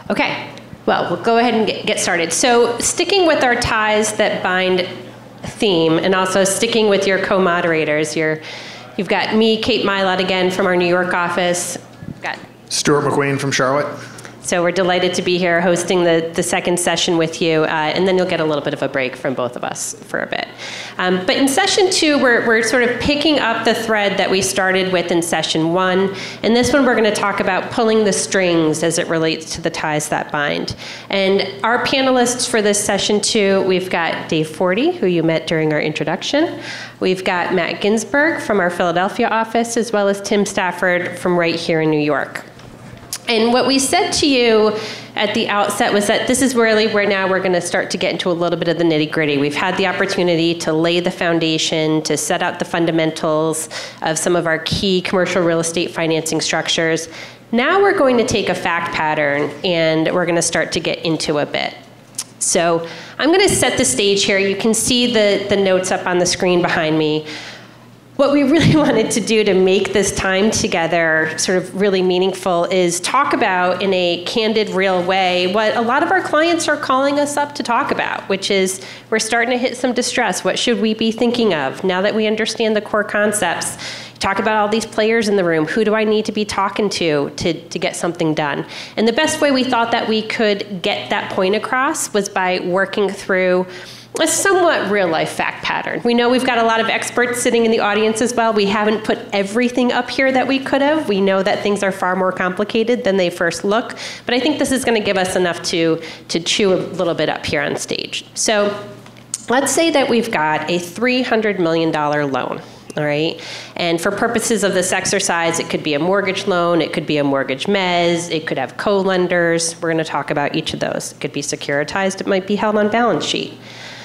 Okay, well, we'll go ahead and get started. So sticking with our ties that bind theme, and also sticking with your co-moderators, you've got me, Kate Mylod again from our New York office. We've got Stewart McQueen from Charlotte. So we're delighted to be here hosting the second session with you, and then you'll get a little bit of a break from both of us for a bit. But in session 2, we're sort of picking up the thread that we started with in session 1. And this one, we're going to talk about pulling the strings as it relates to the ties that bind. And our panelists for this session 2, we've got Dave Forti, who you met during our introduction. We've got Matt Ginsburg from our Philadelphia office, as well as Tim Stafford from right here in New York. And what we said to you at the outset was that this is really where now we're going to start to get into a little bit of the nitty-gritty. We've had the opportunity to lay the foundation, to set out the fundamentals of some of our key commercial real estate financing structures. Now we're going to take a fact pattern and we're going to start to get into a bit. So I'm going to set the stage here. You can see the notes up on the screen behind me. What we really wanted to do to make this time together sort of really meaningful is talk about, in a candid, real way, what a lot of our clients are calling us up to talk about, which is we're starting to hit some distress. What should we be thinking of now that we understand the core concepts? Talk about all these players in the room. Who do I need to be talking to get something done? And the best way we thought that we could get that point across was by working through a somewhat real-life fact pattern. We know we've got a lot of experts sitting in the audience as well. We haven't put everything up here that we could have. We know that things are far more complicated than they first look, but I think this is going to give us enough to chew a little bit up here on stage. So let's say that we've got a $300 million loan. All right, and for purposes of this exercise, it could be a mortgage loan, it could be a mortgage mezz, it could have co-lenders. We're going to talk about each of those. It could be securitized, it might be held on balance sheet.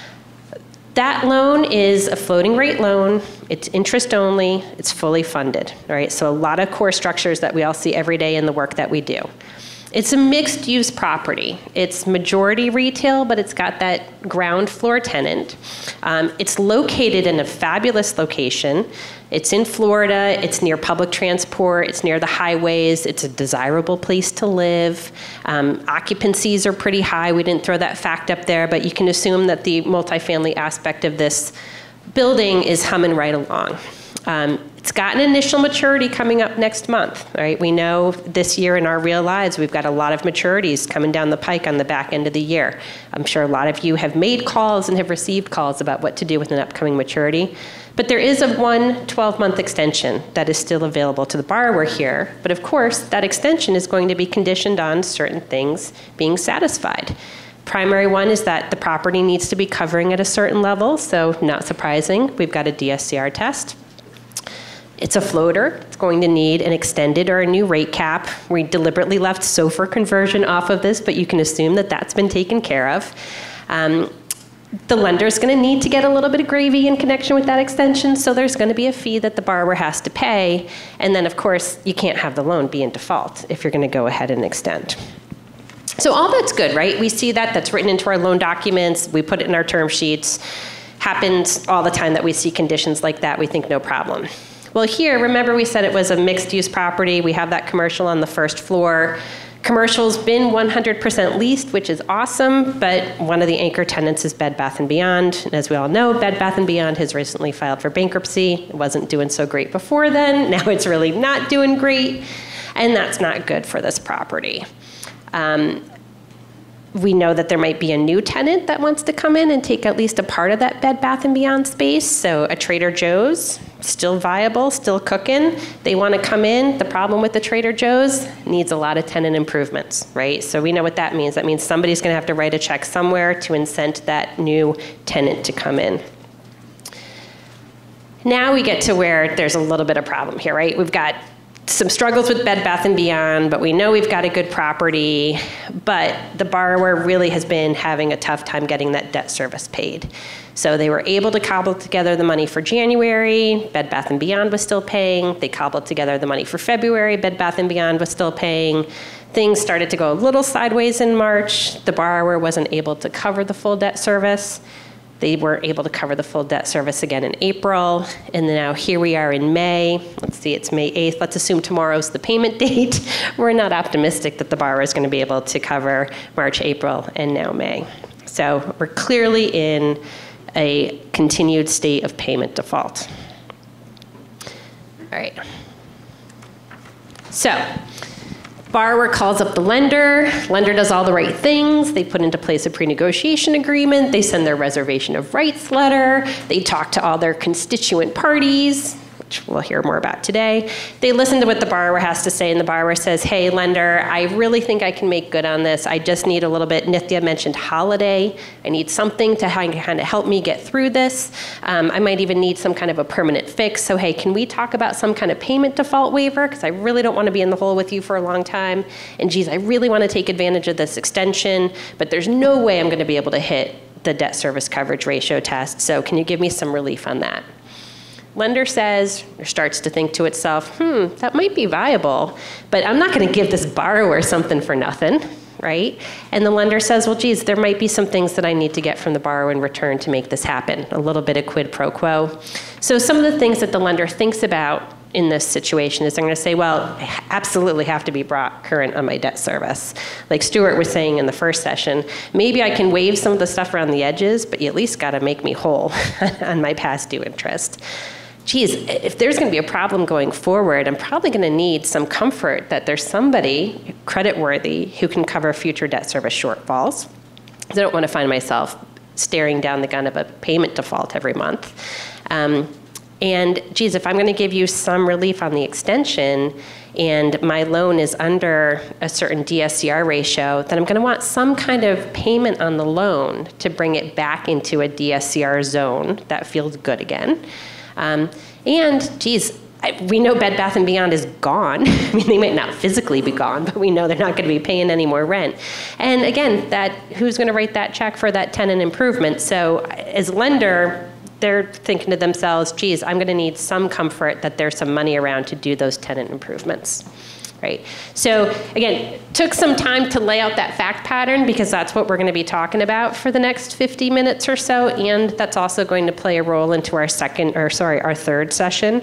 That loan is a floating rate loan, it's interest only, it's fully funded, all right? So a lot of core structures that we all see every day in the work that we do. It's a mixed use property. It's majority retail, but it's got that ground floor tenant. It's located in a fabulous location. It's in Florida, it's near public transport, it's near the highways, it's a desirable place to live. Occupancies are pretty high. We didn't throw that fact up there, but you can assume that the multifamily aspect of this building is humming right along. It's got an initial maturity coming up next month, right? We know this year in our real lives, we've got a lot of maturities coming down the pike on the back end of the year. I'm sure a lot of you have made calls and have received calls about what to do with an upcoming maturity. But there is a 12-month extension that is still available to the borrower here. But of course, that extension is going to be conditioned on certain things being satisfied. Primary one is that the property needs to be covering at a certain level. So not surprising, we've got a DSCR test. It's a floater. It's going to need an extended or a new rate cap. We deliberately left SOFR conversion off of this, but you can assume that that's been taken care of. The lender's going to need to get a little bit of gravy in connection with that extension, so there's going to be a fee that the borrower has to pay. And then, of course, you can't have the loan be in default if you're going to go ahead and extend. So all that's good, right? We see that. That's written into our loan documents. We put it in our term sheets. Happens all the time that we see conditions like that. We think no problem. Well, here, remember we said it was a mixed-use property. We have that commercial on the first floor. Commercial's been 100% leased, which is awesome, but one of the anchor tenants is Bed Bath & Beyond. And as we all know, Bed Bath & Beyond has recently filed for bankruptcy. It wasn't doing so great before then. Now it's really not doing great, and that's not good for this property. We know that there might be a new tenant that wants to come in and take at least a part of that Bed Bath & Beyond space. So a Trader Joe's, still viable, still cooking. They want to come in. The problem with the Trader Joe's needs a lot of tenant improvements, right? So we know what that means. That means somebody's going to have to write a check somewhere to incent that new tenant to come in. Now we get to where there's a little bit of problem here, right? We've got some struggles with Bed Bath & Beyond, but we know we've got a good property, but the borrower really has been having a tough time getting that debt service paid. So they were able to cobble together the money for January. Bed Bath & Beyond was still paying. They cobbled together the money for February. Bed Bath & Beyond was still paying. Things started to go a little sideways in March. The borrower wasn't able to cover the full debt service. They weren't able to cover the full debt service again in April. And now here we are in May. Let's see, it's May 8th. Let's assume tomorrow's the payment date. We're not optimistic that the borrower is going to be able to cover March, April, and now May. So we're clearly in a continued state of payment default. All right. So borrower calls up the lender. Lender does all the right things. They put into place a pre-negotiation agreement. They send their reservation of rights letter. They talk to all their constituent parties, which we'll hear more about today. They listen to what the borrower has to say, and the borrower says, hey, lender, I really think I can make good on this. I just need a little bit. Nithya mentioned holiday. I need something to kind of help me get through this. I might even need some kind of a permanent fix. So, hey, can we talk about some kind of payment default waiver? Because I really don't want to be in the hole with you for a long time. And geez, I really want to take advantage of this extension, but there's no way I'm going to be able to hit the debt service coverage ratio test. So can you give me some relief on that? Lender says, or starts to think to itself, that might be viable, but I'm not going to give this borrower something for nothing, right? And the lender says, well, geez, there might be some things that I need to get from the borrower in return to make this happen, a little bit of quid pro quo. So some of the things that the lender thinks about in this situation is they're going to say, well, I absolutely have to be brought current on my debt service. Like Stewart was saying in the first session, maybe I can waive some of the stuff around the edges, but you at least got to make me whole on my past due interest. Geez, if there's going to be a problem going forward, I'm probably going to need some comfort that there's somebody creditworthy who can cover future debt service shortfalls. I don't want to find myself staring down the gun of a payment default every month. And geez, if I'm going to give you some relief on the extension and my loan is under a certain DSCR ratio, then I'm going to want some kind of payment on the loan to bring it back into a DSCR zone that feels good again. And geez, we know Bed Bath & Beyond is gone. I mean, they might not physically be gone, but we know they're not going to be paying any more rent. And again, who's going to write that check for that tenant improvement? So as lender, they're thinking to themselves, geez, I'm going to need some comfort that there's some money around to do those tenant improvements. Right. So again, took some time to lay out that fact pattern because that's what we're going to be talking about for the next 50 minutes or so, and that's also going to play a role into our third session.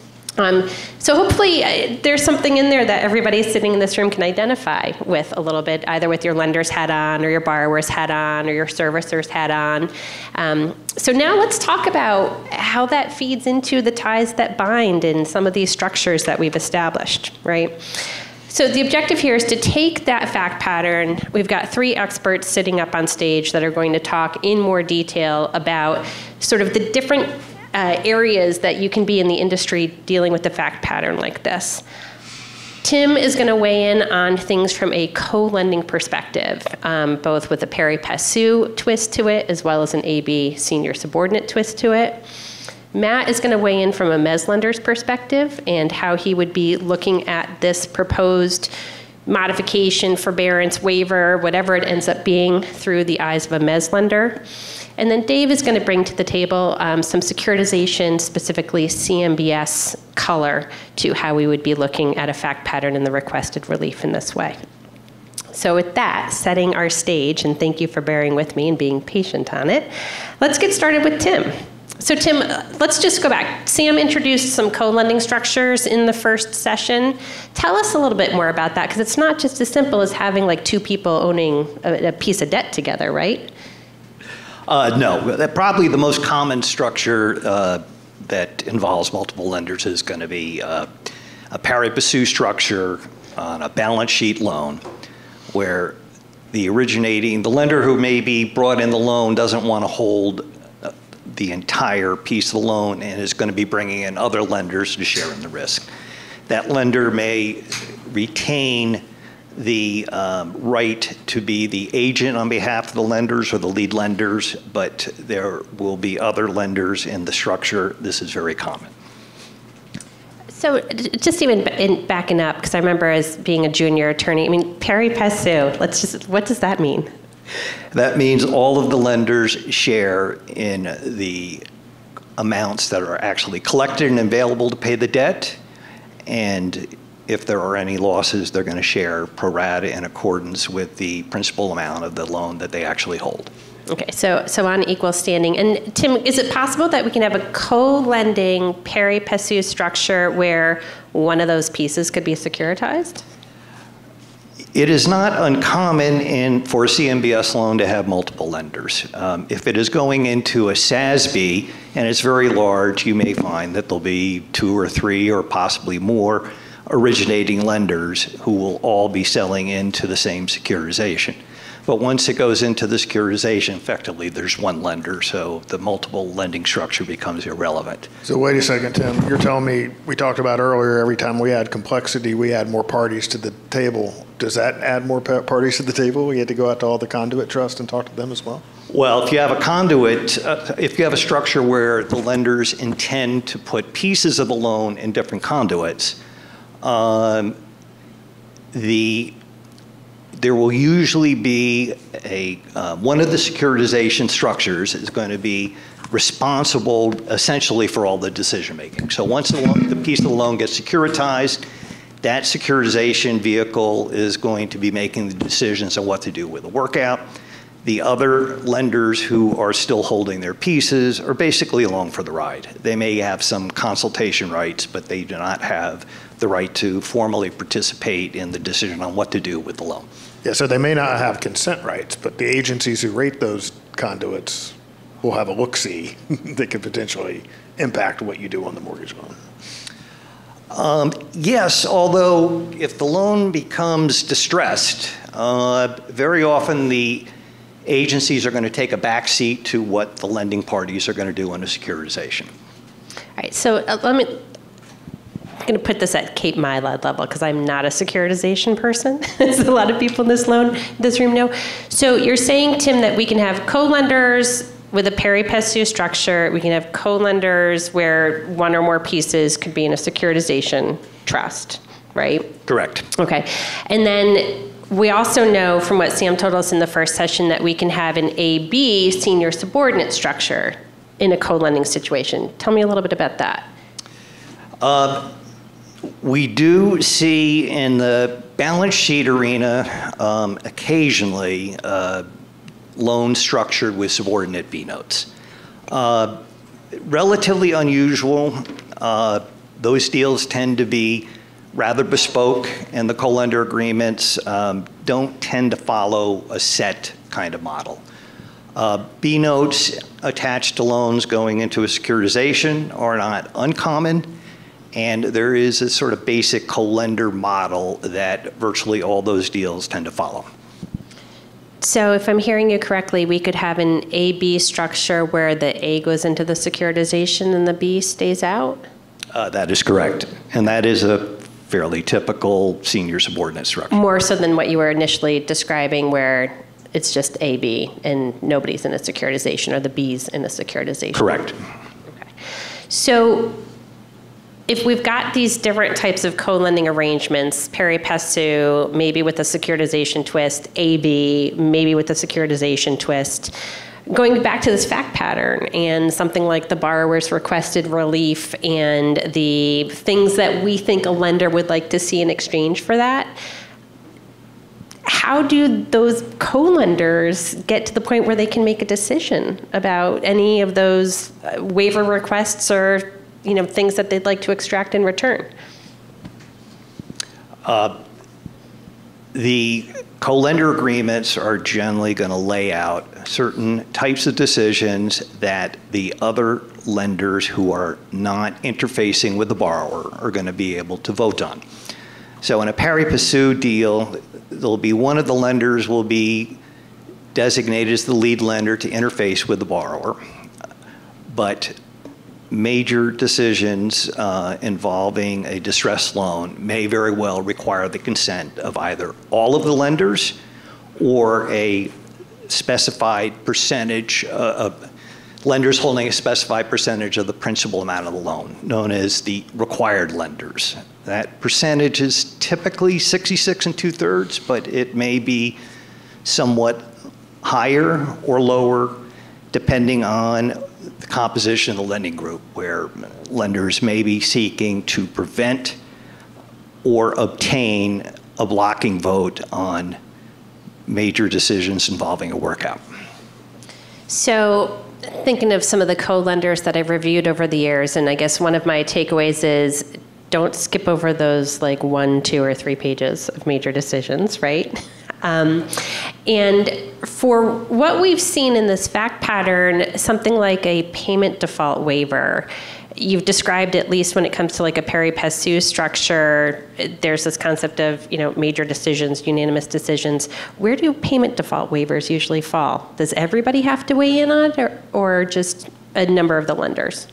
So hopefully there's something in there that everybody sitting in this room can identify with a little bit, either with your lender's hat on or your borrower's hat on or your servicer's hat on. So now let's talk about how that feeds into the ties that bind in some of these structures that we've established, right? So the objective here is to take that fact pattern. We've got 3 experts sitting up on stage that are going to talk in more detail about sort of the different areas that you can be in the industry dealing with the fact pattern like this. Tim is going to weigh in on things from a co-lending perspective, both with a pari passu twist to it, as well as an AB senior subordinate twist to it. Matt is going to weigh in from a mezz lender's perspective and how he would be looking at this proposed modification, forbearance, waiver, whatever it ends up being through the eyes of a mezz lender. And then Dave is going to bring to the table some securitization, specifically CMBS color, to how we would be looking at a fact pattern and the requested relief in this way. So with that, setting our stage, and thank you for bearing with me and being patient on it, let's get started with Tim. So Tim, let's just go back. Sam introduced some co-lending structures in the first session. Tell us a little bit more about that, because it's not just as simple as having like 2 people owning a piece of debt together, right? No, probably the most common structure that involves multiple lenders is going to be a pari passu structure on a balance sheet loan, where the lender who maybe brought in the loan doesn't want to hold the entire piece of the loan and is going to be bringing in other lenders to share in the risk. That lender may retain the right to be the agent on behalf of the lenders or the lead lenders, but there will be other lenders in the structure. This is very common. So just even backing up, because I remember as being a junior attorney, I mean, pari passu, what does that mean? That means all of the lenders share in the amounts that are actually collected and available to pay the debt, and if there are any losses, they're going to share pro rata in accordance with the principal amount of the loan that they actually hold. Okay, so on equal standing. And Tim, is it possible that we can have a co-lending pari passu structure where one of those pieces could be securitized? It is not uncommon for a CMBS loan to have multiple lenders. If it is going into a SASB and it's very large, you may find that there'll be 2 or 3 or possibly more originating lenders who will all be selling into the same securitization. But once it goes into the securitization, effectively there's one lender, so the multiple lending structure becomes irrelevant. So wait a second, Tim. You're telling me, we talked about earlier, every time we add complexity, we add more parties to the table. Does that add more parties to the table? We had to go out to all the conduit trusts and talk to them as well? Well, if you have a conduit, if you have a structure where the lenders intend to put pieces of the loan in different conduits, there will usually be one of the securitization structures is going to be responsible essentially for all the decision making. So once the piece of the loan gets securitized, that securitization vehicle is going to be making the decisions on what to do with the workout. The other lenders who are still holding their pieces are basically along for the ride. They may have some consultation rights, but they do not have the right to formally participate in the decision on what to do with the loan. Yeah, so they may not have consent rights, but the agencies who rate those conduits will have a look-see that could potentially impact what you do on the mortgage loan. Yes, although if the loan becomes distressed, very often the agencies are going to take a back seat to what the lending parties are going to do in a securitization. All right, so I'm going to put this at Cape Mylod level because I'm not a securitization person, as a lot of people in this room know. So you're saying, Tim, that we can have co-lenders with a pari passu structure. We can have co-lenders where one or more pieces could be in a securitization trust, right? Correct. Okay. And then we also know from what Sam told us in the first session that we can have an AB senior subordinate structure in a co-lending situation. Tell me a little bit about that. We do see in the balance sheet arena occasionally loans structured with subordinate B notes. Relatively unusual. Those deals tend to be rather bespoke, and the co-lender agreements don't tend to follow a set kind of model. B notes attached to loans going into a securitization are not uncommon. And there is a sort of basic co-lender model that virtually all those deals tend to follow. So if I'm hearing you correctly, we could have an AB structure where the A goes into the securitization and the B stays out? That is correct. And that is a fairly typical senior subordinate structure. More so than what you were initially describing, where it's just AB and nobody's in a securitization, or the B's in a securitization. Correct. Okay. So if we've got these different types of co-lending arrangements, pari passu, maybe with a securitization twist, AB, maybe with a securitization twist, going back to this fact pattern and something like the borrower's requested relief and the things that we think a lender would like to see in exchange for that, how do those co-lenders get to the point where they can make a decision about any of those waiver requests or things that they'd like to extract in return? The co-lender agreements are generally going to lay out certain types of decisions that the other lenders who are not interfacing with the borrower are going to be able to vote on. So in a pari passu deal, there'll be one of the lenders will be designated as the lead lender to interface with the borrower, but major decisions involving a distressed loan may very well require the consent of either all of the lenders or a specified percentage of lenders holding a specified percentage of the principal amount of the loan, known as the required lenders. That percentage is typically 66 2/3, but it may be somewhat higher or lower depending on the composition of the lending group, where lenders may be seeking to prevent or obtain a blocking vote on major decisions involving a workout. So thinking of some of the co-lenders that I've reviewed over the years, and I guess one of my takeaways is don't skip over those like 1, 2, or 3 pages of major decisions, right? And for what we've seen in this fact pattern, something like a payment default waiver, you've described, at least when it comes to like a pari passu structure, there's this concept of, major decisions, unanimous decisions. Where do payment default waivers usually fall? Does everybody have to weigh in on it, or just a number of the lenders?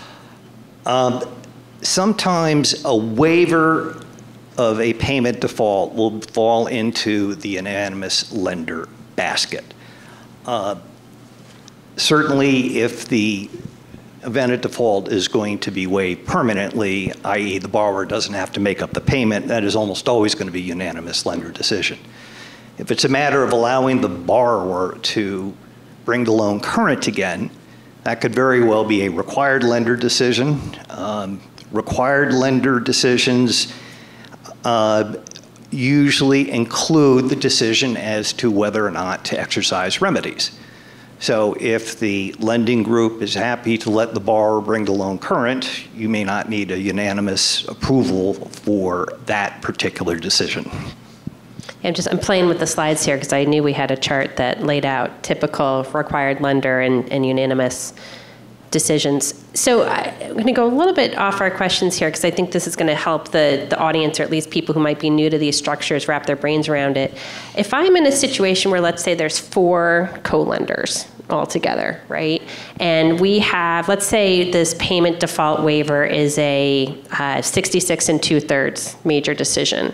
Sometimes a waiver of a payment default will fall into the unanimous lender basket. Certainly, if the event of default is going to be waived permanently, i.e. the borrower doesn't have to make up the payment, that is almost always going to be a unanimous lender decision. If it's a matter of allowing the borrower to bring the loan current again, that could very well be a required lender decision. Required lender decisions usually include the decision as to whether or not to exercise remedies. So if the lending group is happy to let the borrower bring the loan current, you may not need a unanimous approval for that particular decision. I'm playing with the slides here because I knew we had a chart that laid out typical required lender and unanimous decisions. So I'm going to go a little bit off our questions here because I think this is going to help the audience, or at least people who might be new to these structures, wrap their brains around it. If I'm in a situation where, let's say, there's 4 co-lenders altogether, right? And we have, let's say this payment default waiver is a 66 2/3 major decision.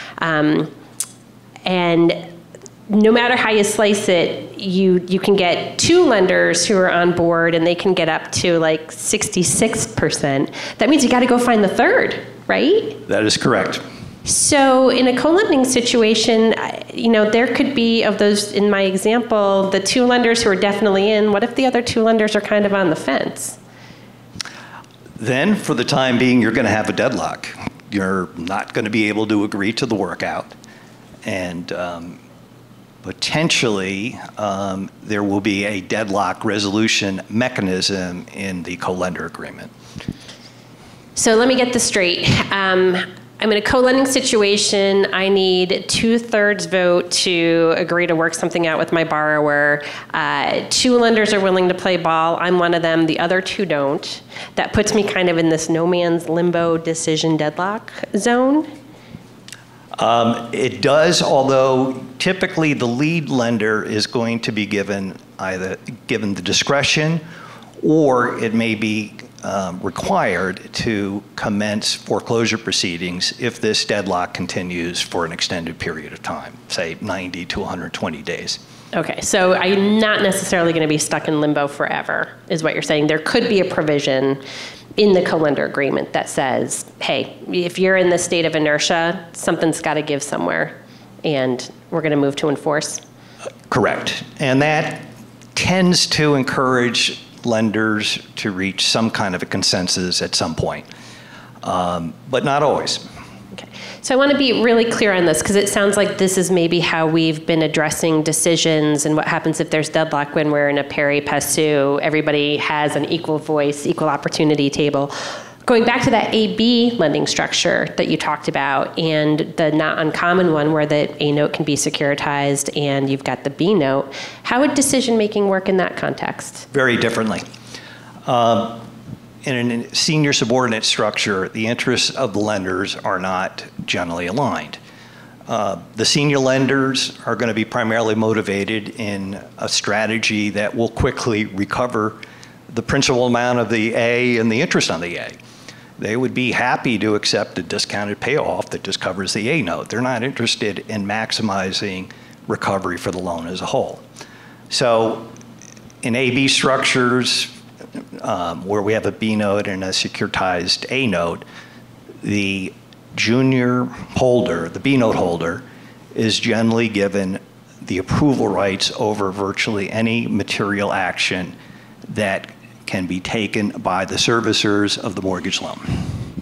And no matter how you slice it, you can get 2 lenders who are on board and they can get up to like 66%. That means you got to go find the 3rd, right? That is correct. So in a co-lending situation, there could be, of those in my example, the 2 lenders who are definitely in. What if the other 2 lenders are kind of on the fence? Then, for the time being, you're going to have a deadlock. You're not going to be able to agree to the workout. And potentially, there will be a deadlock resolution mechanism in the co-lender agreement. So let me get this straight. I'm in a co-lending situation. I need 2/3 vote to agree to work something out with my borrower. 2 lenders are willing to play ball. I'm one of them. The other 2 don't. That puts me kind of in this no man's limbo decision deadlock zone. It does, although typically the lead lender is going to be given the discretion, or it may be required to commence foreclosure proceedings if this deadlock continues for an extended period of time, say 90 to 120 days. Okay, so I'm not necessarily going to be stuck in limbo forever, is what you're saying. There could be a provision in the co-lender agreement that says, hey, if you're in the state of inertia, something's got to give somewhere, and we're going to move to enforce? Correct. And that tends to encourage lenders to reach some kind of a consensus at some point, but not always. Okay. So I want to be really clear on this because it sounds like this is maybe how we've been addressing decisions and what happens if there's deadlock when we're in a pari passu. Everybody has an equal voice, equal opportunity table. Going back to that A-B lending structure that you talked about and the not uncommon one where the A note can be securitized and you've got the B note, how would decision-making work in that context? Very differently. In a senior subordinate structure, the interests of the lenders are not generally aligned. The senior lenders are going to be primarily motivated in a strategy that will quickly recover the principal amount of the A and the interest on the A. They would be happy to accept a discounted payoff that just covers the A note. They're not interested in maximizing recovery for the loan as a whole. So in A-B structures, where we have a B note and a securitized A note, the junior holder, the B note holder, is generally given the approval rights over virtually any material action that can be taken by the servicers of the mortgage loan.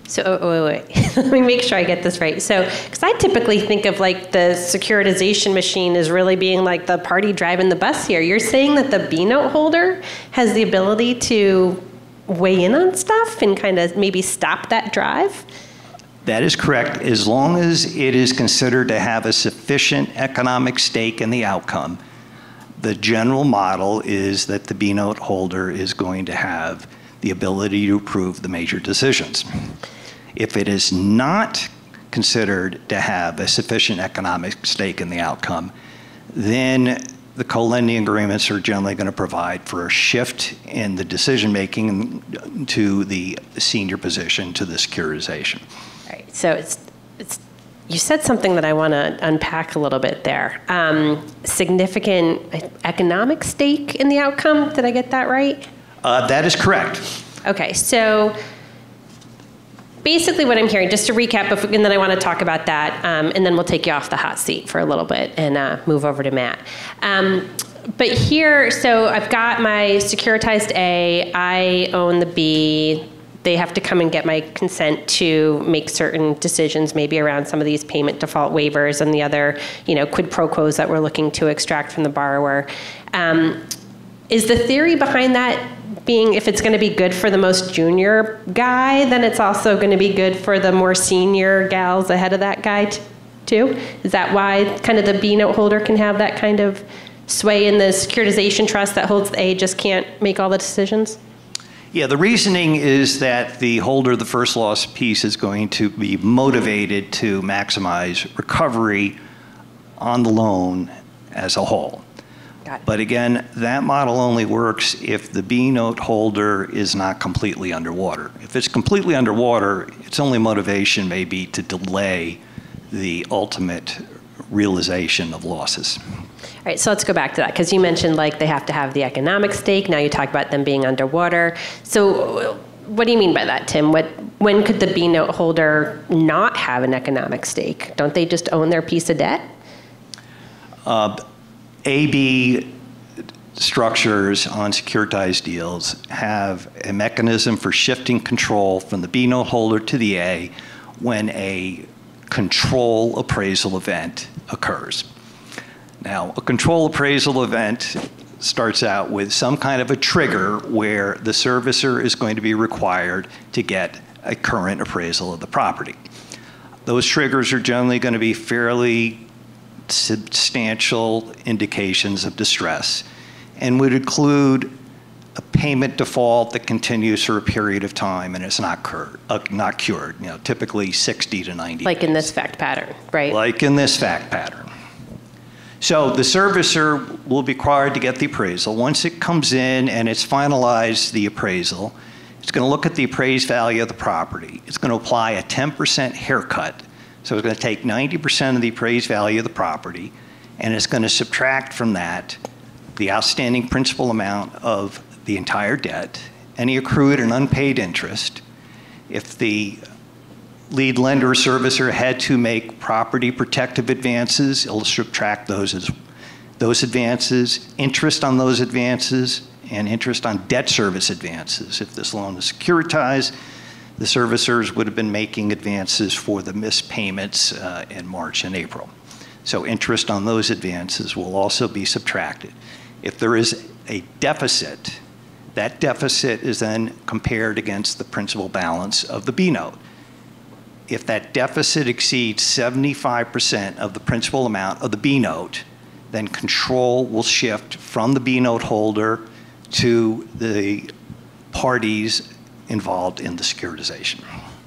So, wait. Let me make sure I get this right. So, because I typically think of like the securitization machine as really being like the party driving the bus here. You're saying that the B note holder has the ability to weigh in on stuff and kind of maybe stop that drive? That is correct, as long as it is considered to have a sufficient economic stake in the outcome. The general model is that the B note holder is going to have the ability to approve the major decisions. If it is not considered to have a sufficient economic stake in the outcome, then the co-lending agreements are generally going to provide for a shift in the decision-making to the senior position, to the securitization. All right, so it's you said something that I want to unpack a little bit there. Significant economic stake in the outcome, did I get that right? That is correct. Okay, so basically what I'm hearing, just to recap, and then I want to talk about that, and then we'll take you off the hot seat for a little bit and move over to Matt. But here, so I've got my securitized A, I own the B. They have to come and get my consent to make certain decisions, maybe around some of these payment default waivers and the other, quid pro quos that we're looking to extract from the borrower. Is the theory behind that being if it's going to be good for the most junior guy, then it's also going to be good for the more senior gals ahead of that guy too? Is that why kind of the B note holder can have that kind of sway in the securitization trust that holds the A just can't make all the decisions? Yeah, the reasoning is that the holder of the first loss piece is going to be motivated to maximize recovery on the loan as a whole. But again, that model only works if the B note holder is not completely underwater. If it's completely underwater, its only motivation may be to delay the ultimate realization of losses. All right, so let's go back to that, because you mentioned like they have to have the economic stake. Now you talk about them being underwater. So what do you mean by that, Tim? When could the B note holder not have an economic stake? Don't they just own their piece of debt? AB structures on securitized deals have a mechanism for shifting control from the B note holder to the A when a control appraisal event occurs. Now, a control appraisal event starts out with some kind of a trigger where the servicer is going to be required to get a current appraisal of the property. Those triggers are generally going to be fairly substantial indications of distress and would include a payment default that continues for a period of time and is not cured, typically 60 to 90 Like days. in this fact pattern, right? Like in this fact pattern. So the servicer will be required to get the appraisal. Once it comes in and it's finalized the appraisal, it's going to look at the appraised value of the property. It's going to apply a 10% haircut. So it's going to take 90% of the appraised value of the property, and it's going to subtract from that the outstanding principal amount of the entire debt, any accrued and unpaid interest. If the lead lender or servicer had to make property protective advances, it'll subtract those advances, interest on those advances, and interest on debt service advances. If this loan is securitized, the servicers would have been making advances for the missed payments in March and April. So interest on those advances will also be subtracted. If there is a deficit, that deficit is then compared against the principal balance of the B note. If that deficit exceeds 75% of the principal amount of the B note, then control will shift from the B note holder to the parties involved in the securitization.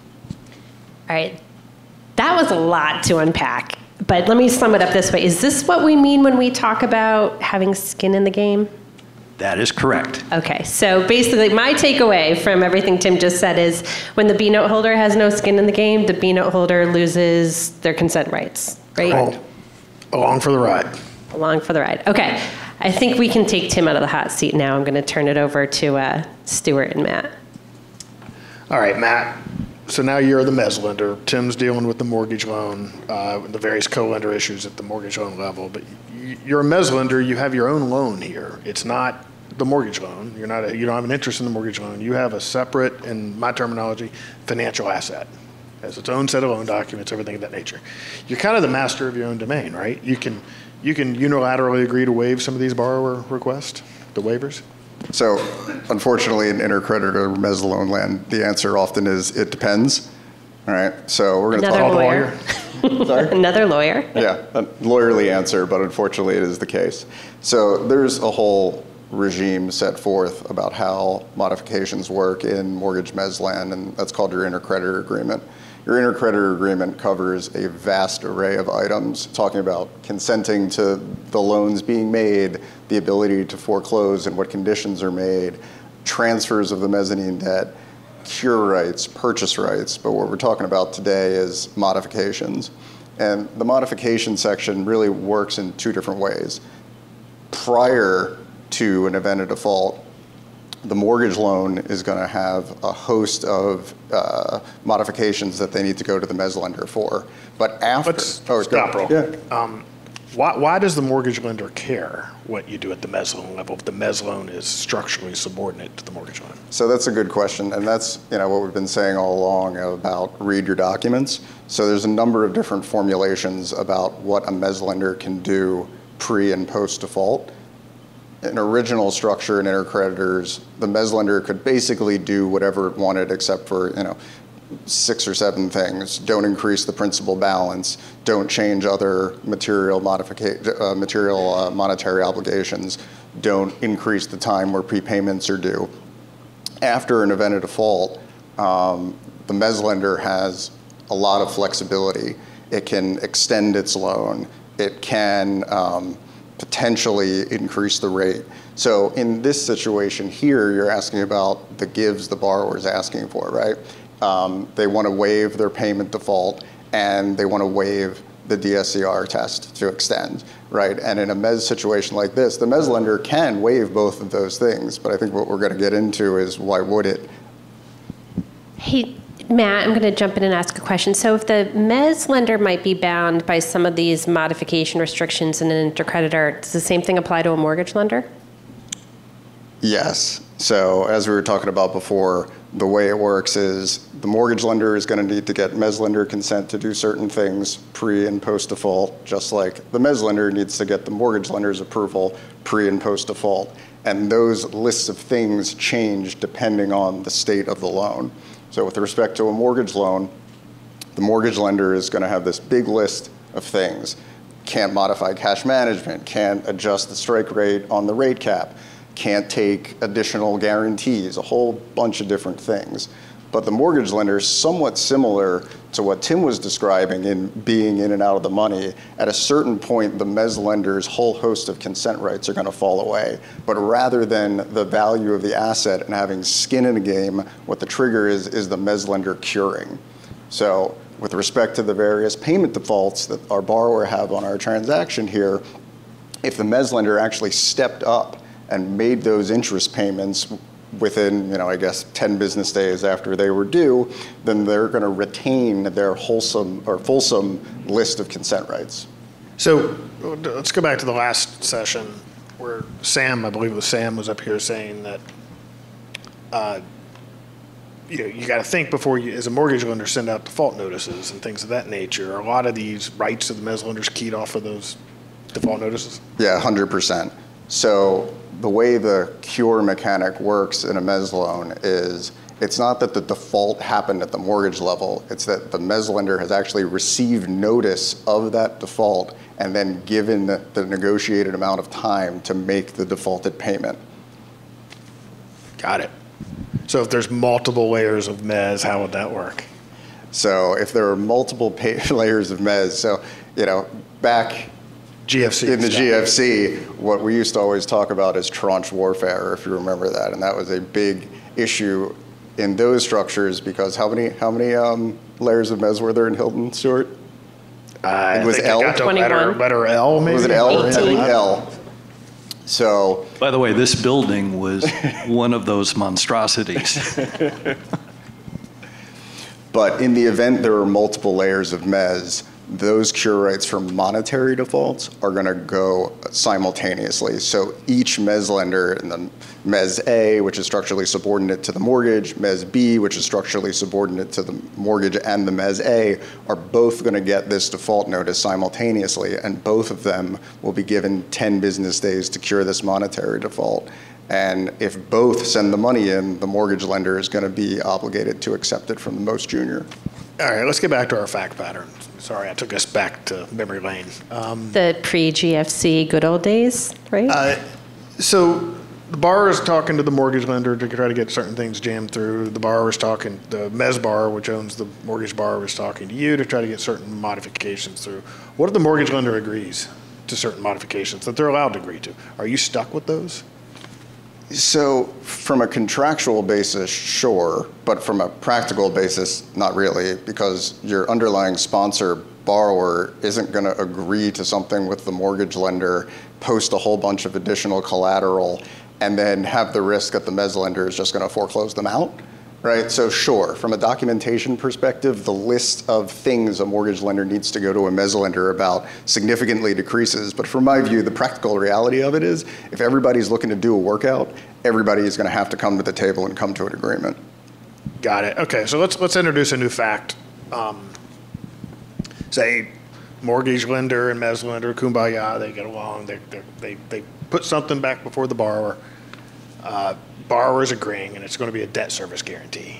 All right, that was a lot to unpack, but let me sum it up this way. Is this what we mean when we talk about having skin in the game? That is correct. Okay, so basically my takeaway from everything Tim just said is when the B note holder has no skin in the game, the B note holder loses their consent rights, right? Along for the ride. Along for the ride. Okay, I think we can take Tim out of the hot seat now. I'm going to turn it over to Stewart and Matt. All right, Matt. So now you're the mezz lender. Tim's dealing with the mortgage loan, the various co-lender issues at the mortgage loan level. But you're a mezz lender. You have your own loan here. It's not the mortgage loan. You don't have an interest in the mortgage loan. You have a separate, in my terminology, financial asset. It has its own set of loan documents, everything of that nature. You're kind of the master of your own domain, right? You can unilaterally agree to waive some of these borrower requests, the waivers. So, unfortunately, in intercreditor mezz loan land, the answer often is it depends. All right, so we're going to talk Another lawyer. Sorry? Another lawyer. Yeah, a lawyerly answer, but unfortunately it is the case. So there's a whole regime set forth about how modifications work in mortgage mezz land, and that's called your intercreditor agreement. Your intercreditor agreement covers a vast array of items, talking about consenting to the loans being made, the ability to foreclose and what conditions are made, transfers of the mezzanine debt, cure rights, purchase rights, but what we're talking about today is modifications. And the modification section really works in two different ways. Prior to an event of default, the mortgage loan is going to have a host of modifications that they need to go to the mezz lender for. But after, Stop, Roll. Yeah. Why does the mortgage lender care what you do at the mezz loan level if the mezz loan is structurally subordinate to the mortgage loan? So that's a good question, and that's what we've been saying all along about read your documents. So there's a number of different formulations about what a mezz lender can do pre and post default. In original structure in intercreditors, the mezz lender could basically do whatever it wanted except for 6 or 7 things. Don't increase the principal balance. Don't change other material monetary obligations. Don't increase the time where prepayments are due. After an event of default, the mezz lender has a lot of flexibility. It can extend its loan. It can potentially increase the rate. So in this situation here, you're asking about the gives the borrower is asking for, right? They want to waive their payment default, and they want to waive the DSCR test to extend, right? And in a mezz situation like this, the mezz lender can waive both of those things, but I think what we're going to get into is why would it? Hey, Matt, I'm going to jump in and ask a question. So if the mezz lender might be bound by some of these modification restrictions in an intercreditor, does the same thing apply to a mortgage lender? Yes. So as we were talking about before, the way it works is the mortgage lender is going to need to get mezz lender consent to do certain things pre and post default, just like the mezz lender needs to get the mortgage lender's approval pre and post default. And those lists of things change depending on the state of the loan. So with respect to a mortgage loan, the mortgage lender is going to have this big list of things. Can't modify cash management, can't adjust the strike rate on the rate cap, can't take additional guarantees, a whole bunch of different things. But the mortgage lender is somewhat similar to what Tim was describing in being in and out of the money. At a certain point, the mezz lender's whole host of consent rights are going to fall away. But rather than the value of the asset and having skin in the game, what the trigger is the mezz lender curing. So with respect to the various payment defaults that our borrower have on our transaction here, if the mezz lender actually stepped up and made those interest payments within, 10 business days after they were due, then they're going to retain their fulsome list of consent rights. So let's go back to the last session where Sam, I believe it was Sam, was up here saying that you got to think before you, as a mortgage lender, send out default notices and things of that nature. Are a lot of these rights of the mezz lenders keyed off of those default notices? Yeah, 100%. So the way the cure mechanic works in a mezz loan is it's not that the default happened at the mortgage level, it's that the mezz lender has actually received notice of that default and then given the negotiated amount of time to make the defaulted payment. Got it. So if there's multiple layers of mezz, how would that work? So if there are multiple layers of mezz, so back GFC. in the GFC, what we used to always talk about is tranche warfare, if you remember that, and that was a big issue in those structures because how many layers of mezz were there in Hilton, Stewart? It was think L. I got to 21. letter L, maybe. Was it L? 18. L. So. By the way, this building was one of those monstrosities. But in the event there are multiple layers of mezz, those cure rights for monetary defaults are going to go simultaneously. So each mezz lender in the mezz A, which is structurally subordinate to the mortgage, mezz B, which is structurally subordinate to the mortgage and the mezz A, are both going to get this default notice simultaneously, and both of them will be given 10 business days to cure this monetary default. And if both send the money in, the mortgage lender is going to be obligated to accept it from the most junior. All right, let's get back to our fact pattern. Sorry, I took us back to memory lane. The pre-GFC good old days, right? So the borrower is talking to the mortgage lender to try to get certain things jammed through. The borrower is talking, the mezz borrower, which owns the mortgage borrower, is talking to you to try to get certain modifications through. What if the mortgage lender agrees to certain modifications that they're allowed to agree to? Are you stuck with those? So from a contractual basis, sure, but from a practical basis, not really, because your underlying sponsor borrower isn't going to agree to something with the mortgage lender, post a whole bunch of additional collateral, and then have the risk that the mezz lender is just going to foreclose them out, right? So sure, from a documentation perspective, the list of things a mortgage lender needs to go to a mezz lender about significantly decreases. But from my view, the practical reality of it is, if everybody's looking to do a workout, everybody is going to have to come to the table and come to an agreement. Got it. Okay, so let's introduce a new fact. Say mortgage lender and mezz lender, kumbaya, they get along, they put something back before the borrower. Borrower's agreeing, and it's going to be a debt service guarantee.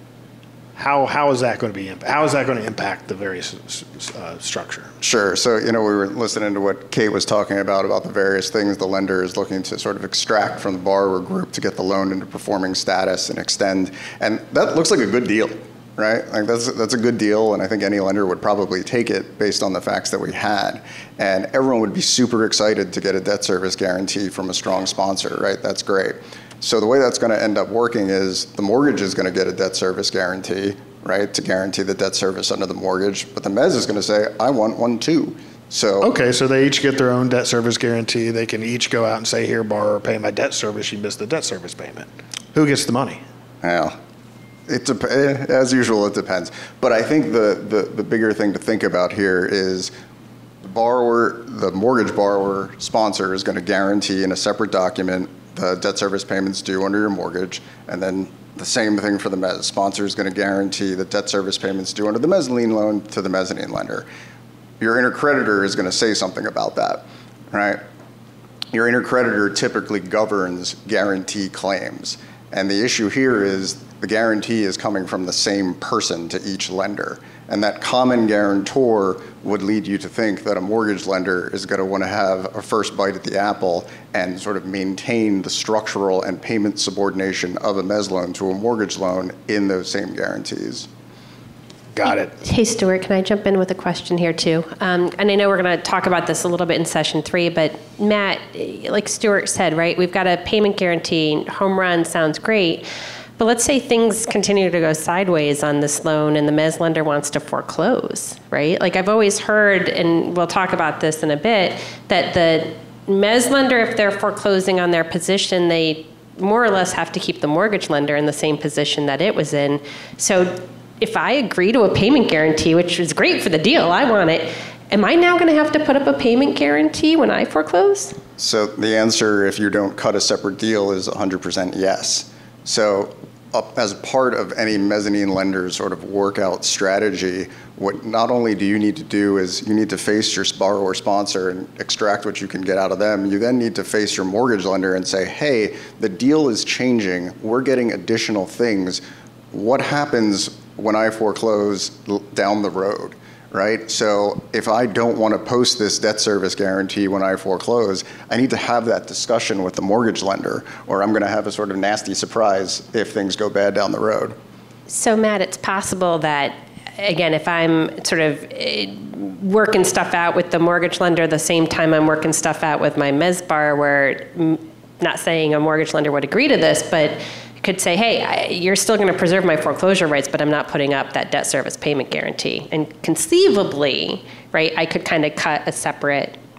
How is that going to be? How is that going to impact the various structure? Sure. So we were listening to what Kate was talking about the various things the lender is looking to sort of extract from the borrower group to get the loan into performing status and extend, and that looks like a good deal, right? Like that's a good deal, and I think any lender would probably take it based on the facts that we had, and everyone would be super excited to get a debt service guarantee from a strong sponsor, right? That's great. So the way that's going to end up working is the mortgage is going to get a debt service guarantee, right, to guarantee the debt service under the mortgage, but the mezz is going to say, I want one too. So okay, so they each get their own debt service guarantee. They can each go out and say, here, borrower, pay my debt service. You missed the debt service payment. Who gets the money? Well, as usual, it depends. But I think the bigger thing to think about here is the mortgage borrower sponsor is going to guarantee in a separate document the debt service payments due under your mortgage, and then the same thing for the mezz. Sponsor is going to guarantee the debt service payments due under the mezzanine loan to the mezzanine lender. Your intercreditor is going to say something about that, right? Your intercreditor typically governs guarantee claims, and the issue here is the guarantee is coming from the same person to each lender. And that common guarantor would lead you to think that a mortgage lender is going to want to have a first bite at the apple and sort of maintain the structural and payment subordination of a mezz loan to a mortgage loan in those same guarantees. Got it. Hey, Stewart, can I jump in with a question here too? And I know we're going to talk about this a little bit in session 3, but Matt, like Stewart said, right, we've got a payment guarantee, home run, sounds great. But let's say things continue to go sideways on this loan and the mezz lender wants to foreclose, right? Like I've always heard, and we'll talk about this in a bit, that the mezz lender, if they're foreclosing on their position, they more or less have to keep the mortgage lender in the same position that it was in. So if I agree to a payment guarantee, which is great for the deal, I want it, am I now going to have to put up a payment guarantee when I foreclose? So the answer, if you don't cut a separate deal, is 100% yes. So as part of any mezzanine lender's sort of workout strategy, what not only do you need to do is you need to face your borrower sponsor and extract what you can get out of them, you then need to face your mortgage lender and say, hey, the deal is changing, we're getting additional things. What happens when I foreclose down the road? Right? So if I don't want to post this debt service guarantee when I foreclose, I need to have that discussion with the mortgage lender, or I'm going to have a sort of nasty surprise if things go bad down the road. So Matt, it's possible that, again, if I'm sort of working stuff out with the mortgage lender the same time I'm working stuff out with my mezz borrower, not saying a mortgage lender would agree to this, but could say, hey, you're still going to preserve my foreclosure rights, but I'm not putting up that debt service payment guarantee. And conceivably, right, I could kind of cut a separate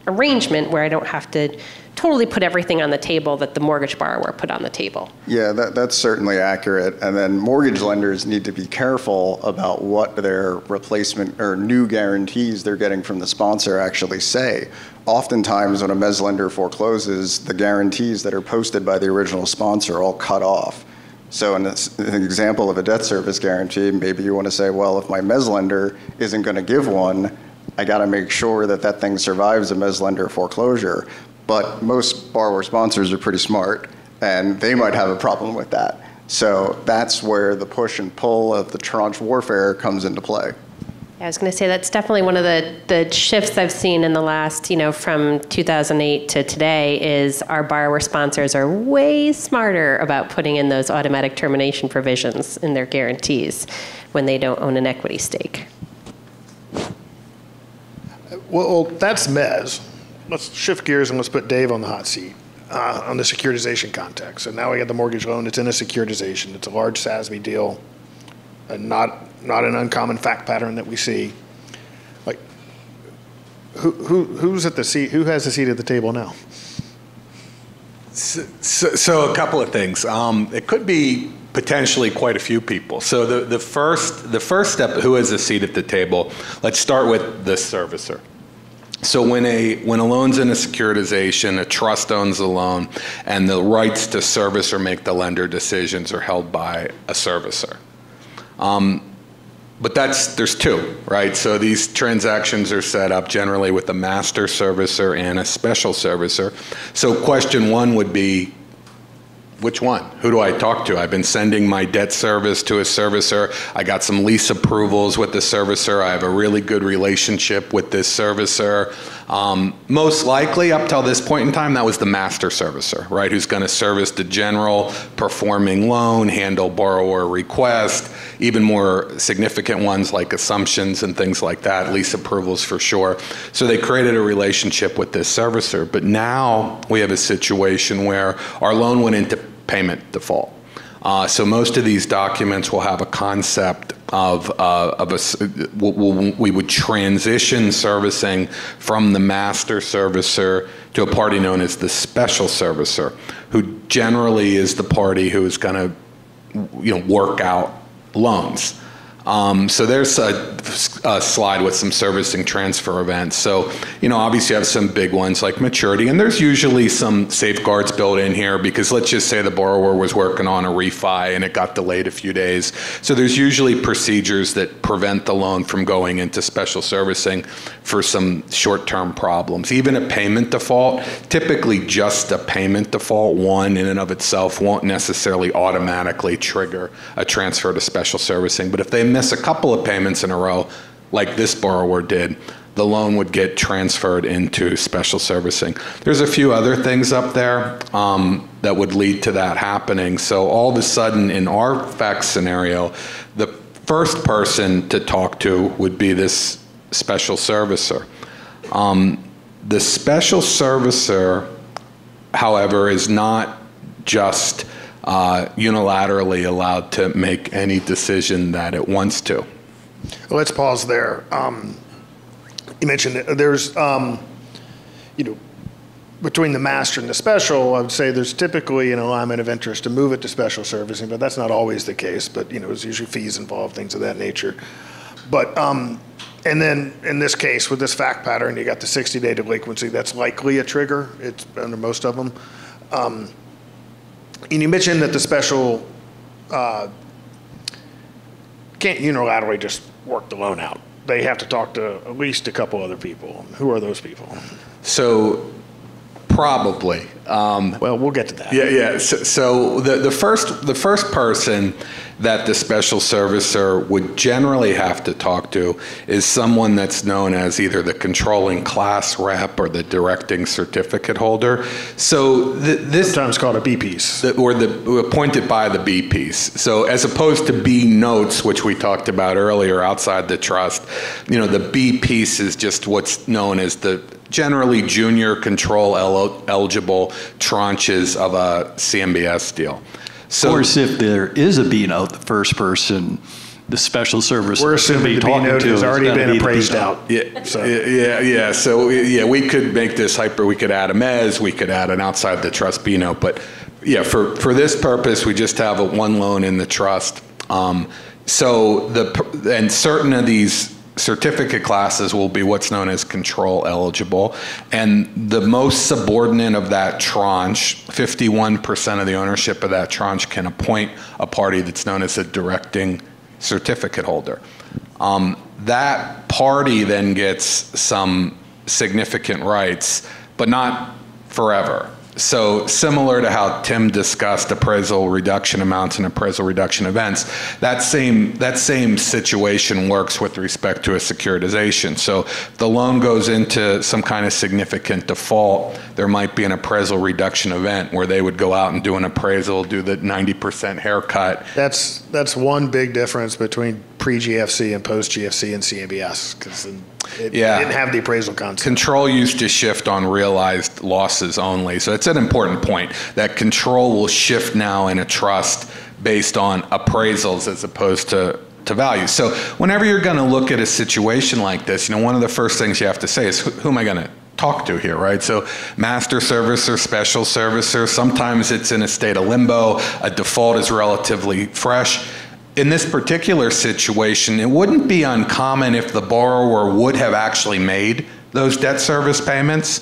arrangement where I don't have to totally put everything on the table that the mortgage borrower put on the table. Yeah, that's certainly accurate. And then mortgage lenders need to be careful about what their replacement or new guarantees they're getting from the sponsor actually say. Oftentimes when a mezz lender forecloses, the guarantees that are posted by the original sponsor are all cut off. So in an example of a debt service guarantee, maybe you want to say, well, if my mezz lender isn't going to give one, I got to make sure that that thing survives a mezz lender foreclosure. But most borrower sponsors are pretty smart, and they might have a problem with that. So that's where the push and pull of the tranche warfare comes into play. I was going to say that's definitely one of the shifts I've seen in the last, from 2008 to today is our borrower sponsors are way smarter about putting in those automatic termination provisions in their guarantees when they don't own an equity stake. Well, that's mezz. Let's shift gears and let's put Dave on the hot seat on the securitization context. So now we have the mortgage loan. It's in a securitization. It's a large SASB deal, and not an uncommon fact pattern that we see. Like, who's at the seat? Who has the seat at the table now? So a couple of things. It could be potentially quite a few people. So the first step, who has a seat at the table? Let's start with the servicer. So when a loan's in a securitization, a trust owns the loan, and the rights to service or make the lender decisions are held by a servicer. But there's two, right? So these transactions are set up generally with a master servicer and a special servicer. So question one would be, which one? Who do I talk to? I've been sending my debt service to a servicer. I got some lease approvals with the servicer. I have a really good relationship with this servicer. Most likely, up till this point in time, that was the master servicer, right? Who's going to service the general performing loan, handle borrower request, even more significant ones like assumptions and things like that, lease approvals for sure. So they created a relationship with this servicer. But now we have a situation where our loan went into payment default. So most of these documents will have a concept we would transition servicing from the master servicer to a party known as the special servicer, who generally is the party who is going to work out loans. So there's a slide with some servicing transfer events. So, obviously you have some big ones like maturity, and there's usually some safeguards built in here because let's just say the borrower was working on a refi and it got delayed a few days. So there's usually procedures that prevent the loan from going into special servicing for some short-term problems. Even a payment default, typically just a payment default, one in and of itself won't necessarily automatically trigger a transfer to special servicing. But if they miss a couple of payments in a row, like this borrower did, the loan would get transferred into special servicing. There's a few other things up there that would lead to that happening. So all of a sudden, in our fact scenario, the first person to talk to would be this special servicer. The special servicer, however, is not just unilaterally allowed to make any decision that it wants to. Well, let's pause there. You mentioned that there's, between the master and the special, I would say there's typically an alignment of interest to move it to special servicing, but that's not always the case. But there's usually fees involved, things of that nature. But and then in this case, with this fact pattern, you got the 60-day delinquency. That's likely a trigger. It's under most of them. And you mentioned that the special can't unilaterally just work the loan out. They have to talk to at least a couple other people. Who are those people? So probably. Well, we'll get to that. Yeah. So the first person that the special servicer would generally have to talk to is someone that's known as either the controlling class rep or the directing certificate holder. So this sometimes called a B piece, or appointed by the B piece. So as opposed to B notes, which we talked about earlier outside the trust, the B piece is just what's known as the generally junior control eligible tranches of a CMBS deal. So, of course, if there is a B note, the first person the special service We're assuming the B note has already been appraised out. Yeah, so we could make this we could add a mezz, we could add an outside the trust B note, but yeah, for this purpose, we just have one loan in the trust. And certain of these certificate classes will be what's known as control eligible, and the most subordinate of that tranche, 51% of the ownership of that tranche, can appoint a party that's known as a directing certificate holder. That party then gets some significant rights, but not forever. So similar to how Tim discussed appraisal reduction amounts and appraisal reduction events, that same situation works with respect to a securitization. So if the loan goes into some kind of significant default, there might be an appraisal reduction event where they would go out and do an appraisal, do the 90% haircut. That's one big difference between pre-GFC and post-GFC and CMBS, because it didn't have the appraisal concept. Control used to shift on realized losses only. So it's an important point that control will shift now in a trust based on appraisals as opposed to value. So whenever you're going to look at a situation like this, one of the first things you have to say is, who am I going to talk to here, right? So master servicer, special servicer, sometimes it's in a state of limbo, a default is relatively fresh. In this particular situation, it wouldn't be uncommon if the borrower would have actually made those debt service payments,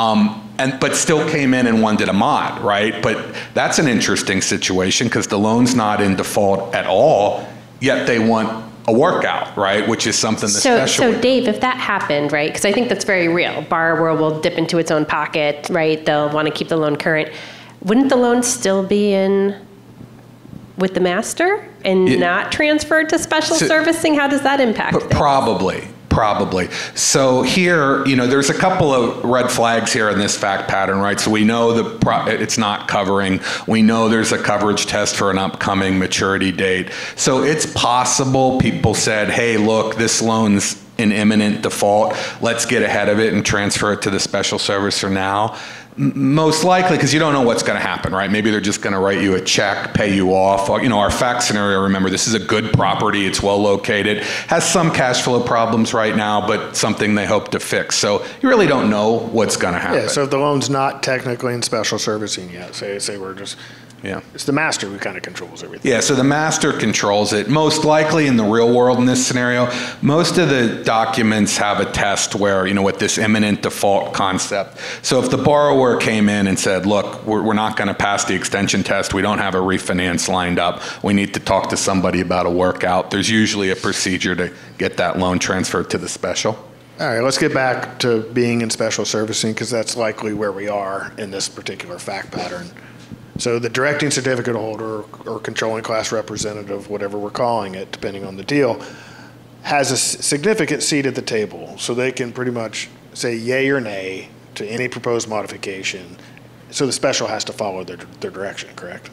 but still came in and wanted a mod, right? But that's an interesting situation because the loan's not in default at all, yet they want a workout, right? Which is something that's special. So Dave, if that happened, right, because I think that's very real, borrower will dip into its own pocket, right? They'll want to keep the loan current. Wouldn't the loan still be in with the master and not transferred to special servicing? How does that impact things? Probably. So here, there's a couple of red flags here in this fact pattern, right? So we know it's not covering. We know there's a coverage test for an upcoming maturity date. So it's possible people said, hey, look, this loan's in imminent default. Let's get ahead of it and transfer it to the special servicer now. Most likely, because you don't know what's going to happen, right? Maybe they're just going to write you a check, pay you off. Our fact scenario, remember, this is a good property. It's well located, has some cash flow problems right now, but something they hope to fix. So you really don't know what's going to happen. Yeah, so if the loan's not technically in special servicing yet, say we're just... Yeah. It's the master who kind of controls everything. Yeah, so the master controls it. Most likely in the real world in this scenario, most of the documents have a test where, with this imminent default concept. So if the borrower came in and said, look, we're not going to pass the extension test, we don't have a refinance lined up, we need to talk to somebody about a workout, there's usually a procedure to get that loan transferred to the special. All right, let's get back to being in special servicing, because that's likely where we are in this particular fact pattern. So the directing certificate holder or controlling class representative, whatever we're calling it, depending on the deal, has a significant seat at the table. So they can pretty much say yay or nay to any proposed modification. So the special has to follow their direction, correct?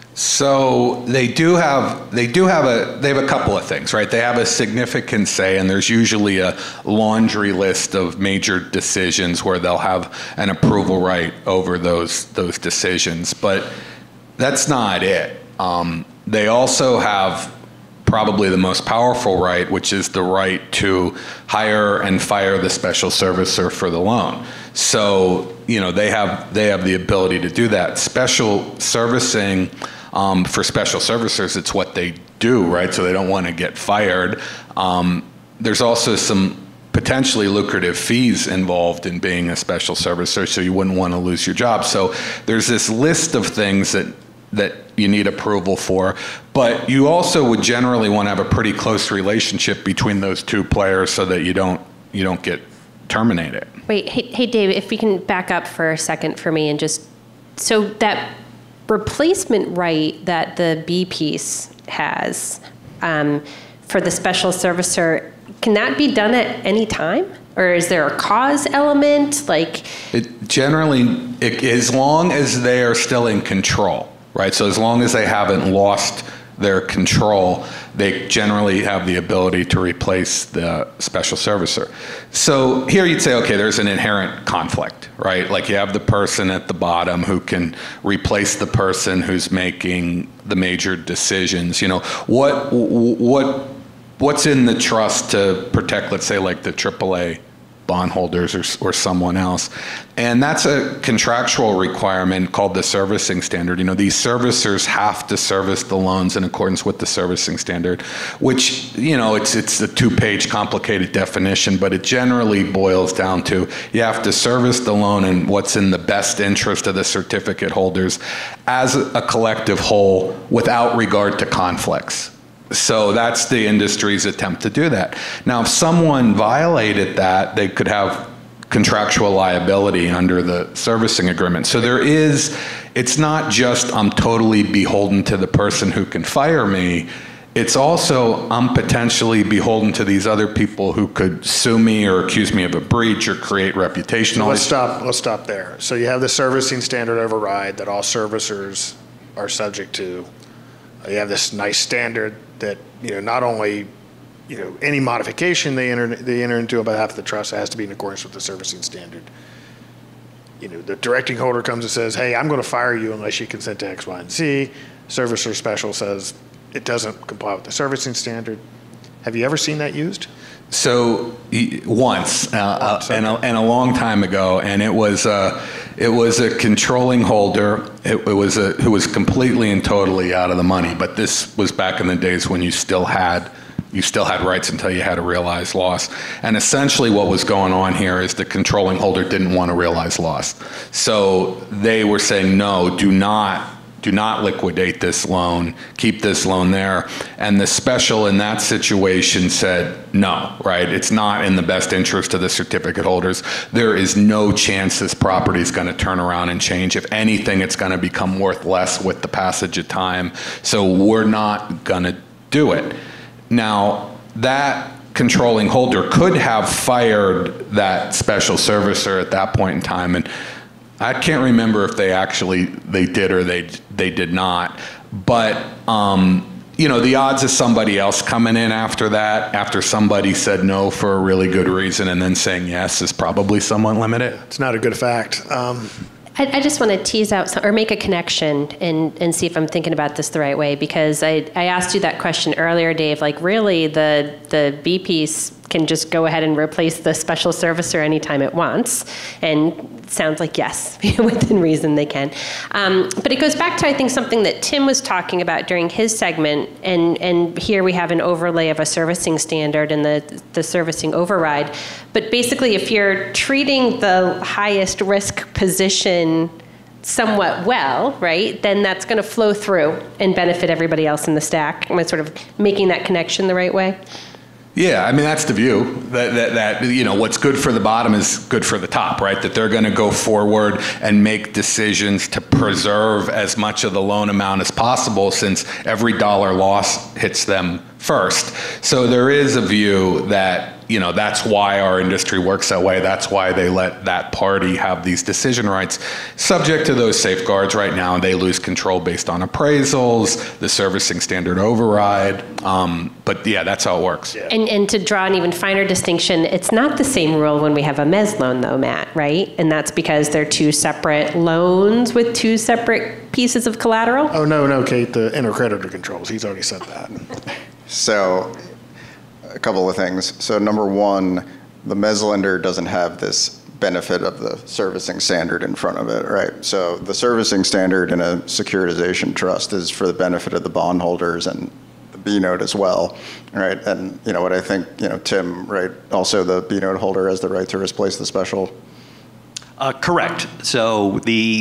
So they have a couple of things, right? They have a significant say, and there's usually a laundry list of major decisions where they'll have an approval right over those decisions. But that's not it. They also have probably the most powerful right, which is the right to hire and fire the special servicer for the loan. So they have the ability to do that. Special servicing. For special servicers, it's what they do, right? So they don't want to get fired. There's also some potentially lucrative fees involved in being a special servicer, so you wouldn't want to lose your job. So there's this list of things that you need approval for, but you also would generally want to have a pretty close relationship between those two players so that you don't get terminated. Wait, hey Dave, if we can back up for a second for me and just, so that replacement right that the B piece has for the special servicer, can that be done at any time? Or is there a cause element? As long as they are still in control, right? So as long as they haven't lost their control, they generally have the ability to replace the special servicer. So here you'd say, okay, there's an inherent conflict, right? Like you have the person at the bottom who can replace the person who's making the major decisions. What what's in the trust to protect, let's say, like the AAA bondholders or someone else. And that's a contractual requirement called the servicing standard. These servicers have to service the loans in accordance with the servicing standard, which, it's a 2-page complicated definition, but it generally boils down to you have to service the loan in what's in the best interest of the certificate holders as a collective whole without regard to conflicts. So that's the industry's attempt to do that. Now, if someone violated that, they could have contractual liability under the servicing agreement. So it's not just I'm totally beholden to the person who can fire me. It's also I'm potentially beholden to these other people who could sue me or accuse me of a breach or create reputational. So let's stop there. So you have the servicing standard override that all servicers are subject to. You have this nice standard that not only any modification they enter into on behalf of the trust has to be in accordance with the servicing standard. The directing holder comes and says, "Hey, I'm going to fire you unless you consent to X, Y, and Z." Servicer special says it doesn't comply with the servicing standard. Have you ever seen that used? So once, and a long time ago, and it was a controlling holder. Who was completely and totally out of the money. But this was back in the days when you still had rights until you had a realized loss. And essentially, what was going on here is the controlling holder didn't want to realize loss. So they were saying, no, do not liquidate this loan, keep this loan there. And the special in that situation said, no, right? It's not in the best interest of the certificate holders. There is no chance this property is going to turn around and change. If anything, it's going to become worth less with the passage of time. So we're not going to do it. Now, that controlling holder could have fired that special servicer at that point in time. And I can't remember if they did or they did not, but the odds of somebody else coming in after that, after somebody said no for a really good reason and then saying yes, is probably somewhat limited. It's not a good fact. I just want to tease out or make a connection and see if I'm thinking about this the right way, because I asked you that question earlier, Dave. Like, really, the B piece can just go ahead and replace the special servicer anytime it wants, and it sounds like yes, within reason they can. But it goes back to, I think, something that Tim was talking about during his segment, and here we have an overlay of a servicing standard and the servicing override. But basically, if you're treating the highest risk position somewhat well, right, then that's going to flow through and benefit everybody else in the stack. Am I sort of making that connection the right way? Yeah, I mean, that's the view, that what's good for the bottom is good for the top, right? That they're going to go forward and make decisions to preserve as much of the loan amount as possible, since every dollar loss hits them first. So there is a view that, that's why our industry works that way. That's why they let that party have these decision rights. Subject to those safeguards right now, they lose control based on appraisals, the servicing standard override. But yeah, that's how it works. Yeah. And to draw an even finer distinction, it's not the same rule when we have a mezz loan though, Matt, right? And that's because they're two separate loans with two separate pieces of collateral? Oh, no, Kate, the intercreditor controls. He's already said that. So a couple of things. So number one, the mezz lender doesn't have this benefit of the servicing standard in front of it, right? So the servicing standard in a securitization trust is for the benefit of the bondholders and the B note as well, right? And what I think, Tim, right? Also, the B note holder has the right to replace the special. Correct. So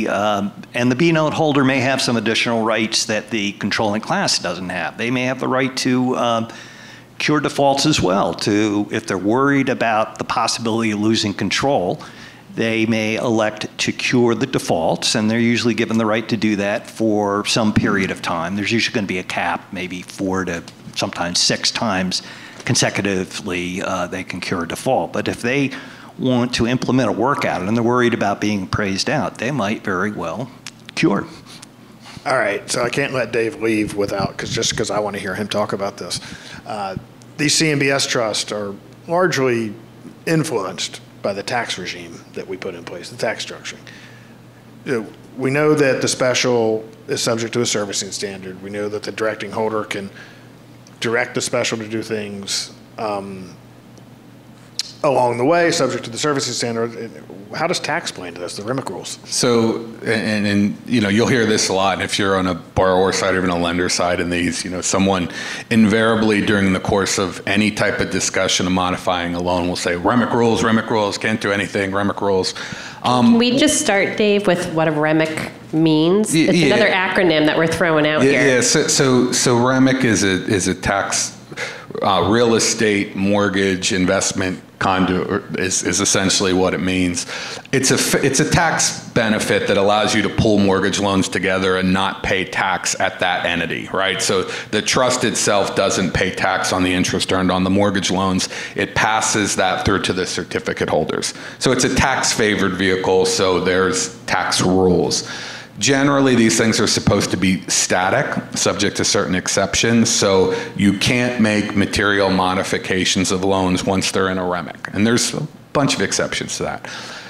and the B note holder may have some additional rights that the controlling class doesn't have. They may have the right to cure defaults as well. If they're worried about the possibility of losing control, they may elect to cure the defaults, and they're usually given the right to do that for some period of time. There's usually going to be a cap, maybe 4 to sometimes 6 times consecutively they can cure a default. But if they want to implement a workout and they're worried about being appraised out, they might very well cure. All right, so I can't let Dave leave without, because I want to hear him talk about this. These CMBS trusts are largely influenced by the tax regime that we put in place, the tax structuring. We know that the special is subject to a servicing standard. We know that the directing holder can direct the special to do things along the way, subject to the servicing standard. How does tax play into this, the REMIC rules? So, and you'll hear this a lot. And if you're on a borrower side or even a lender side in these, someone invariably during the course of any type of discussion of modifying a loan will say, REMIC rules, can't do anything, REMIC rules. Can we just start, Dave, with what a REMIC means? It's another acronym that we're throwing out here. Yeah, so REMIC is a tax, real estate, mortgage, investment conduit is essentially what it means. It's a tax benefit that allows you to pull mortgage loans together and not pay tax at that entity, right? So the trust itself doesn't pay tax on the interest earned on the mortgage loans. It passes that through to the certificate holders. So it's a tax favored vehicle, so there's tax rules. Generally, these things are supposed to be static, subject to certain exceptions, so you can't make material modifications of loans once they're in a REMIC. And there's a bunch of exceptions to that.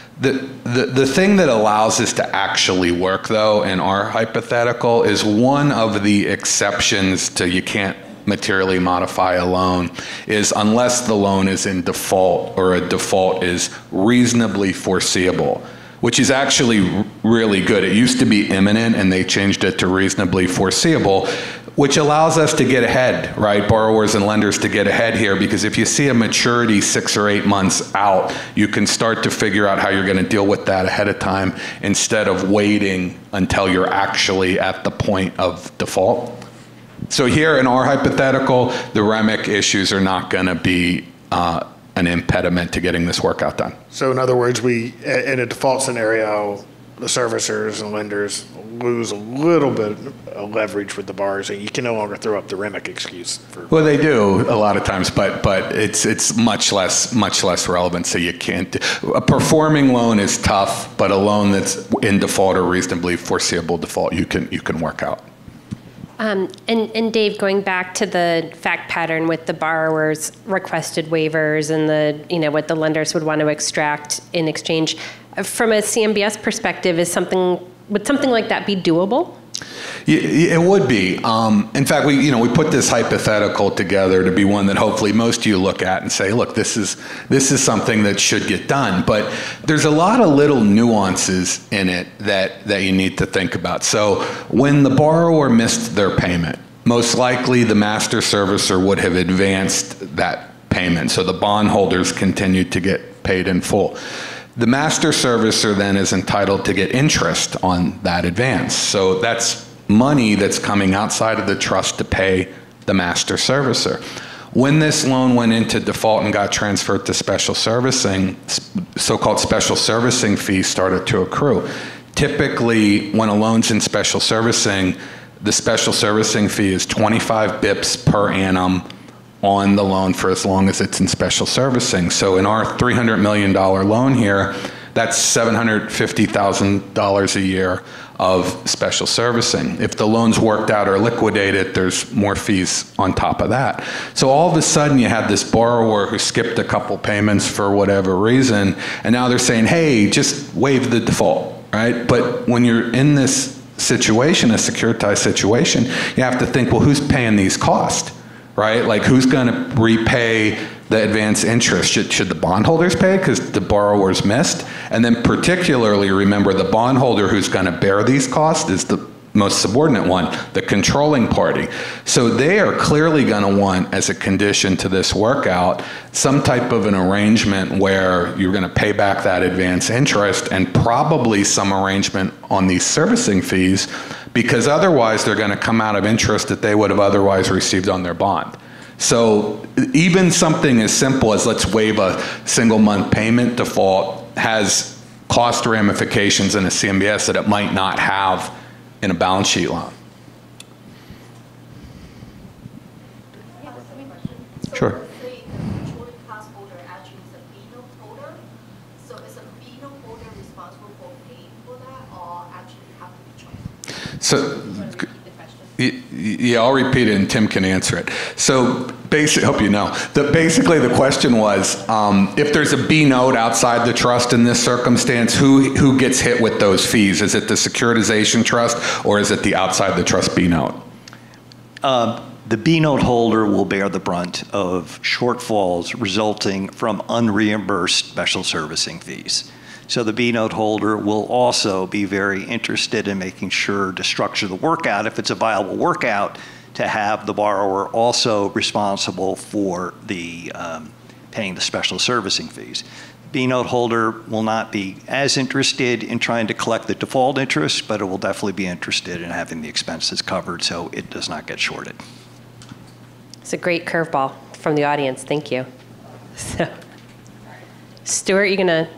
The thing that allows this to actually work, though, in our hypothetical, is one of the exceptions to you can't materially modify a loan is unless the loan is in default or a default is reasonably foreseeable, which is actually really good. It used to be imminent, and they changed it to reasonably foreseeable, which allows us to get ahead, right? Borrowers and lenders to get ahead here, because if you see a maturity 6 or 8 months out, you can start to figure out how you're going to deal with that ahead of time instead of waiting until you're actually at the point of default. So here in our hypothetical, the REMIC issues are not going to be an impediment to getting this workout done. So in other words, we, in a default scenario, the servicers and lenders lose a little bit of leverage with the borrowers, and you can no longer throw up the REMIC excuse. Well, they do a lot of times, but it's much less relevant. So you can't. A performing loan is tough, but a loan that's in default or reasonably foreseeable default, you can work out. And Dave, going back to the fact pattern with the borrowers' requested waivers and the what the lenders would want to extract in exchange, from a CMBS perspective, would something like that be doable? It would be. In fact, we put this hypothetical together to be one that hopefully most of you look at and say, look, this is something that should get done. But there's a lot of little nuances in it that you need to think about. So when the borrower missed their payment, most likely the master servicer would have advanced that payment. So the bondholders continued to get paid in full. The master servicer then is entitled to get interest on that advance. So that's money that's coming outside of the trust to pay the master servicer. When this loan went into default and got transferred to special servicing, so-called special servicing fees started to accrue. Typically, when a loan's in special servicing, the special servicing fee is 25 bips per annum on the loan for as long as it's in special servicing. So in our $300 million loan here, that's $750,000 a year of special servicing. If the loan's worked out or liquidated, there's more fees on top of that. So all of a sudden you had this borrower who skipped a couple payments for whatever reason, and now they're saying, hey, just waive the default, right? But when you're in this situation, a securitized situation, you have to think, well, who's paying these costs? Right? Like, who's going to repay the advance interest? Should the bondholders pay because the borrower's missed? And then particularly remember, the bondholder who's going to bear these costs is the most subordinate one, the controlling party. So they are clearly going to want, as a condition to this workout, some type of an arrangement where you're going to pay back that advance interest and probably some arrangement on these servicing fees, because otherwise they're going to come out of interest that they would have otherwise received on their bond. So even something as simple as let's waive a single month payment default has cost ramifications in a CMBS that it might not have in a balance sheet loan. Sure. So, yeah, I'll repeat it and Tim can answer it. So, basically the question was, if there's a B note outside the trust in this circumstance, who gets hit with those fees? Is it the securitization trust or is it the outside the trust B note? The B note holder will bear the brunt of shortfalls resulting from unreimbursed special servicing fees. So the B note holder will also be very interested in making sure to structure the workout, if it's a viable workout, to have the borrower also responsible for the paying the special servicing fees. B note holder will not be as interested in trying to collect the default interest, but it will definitely be interested in having the expenses covered so it does not get shorted. It's a great curveball from the audience. Thank you. So, Stewart, you gonna?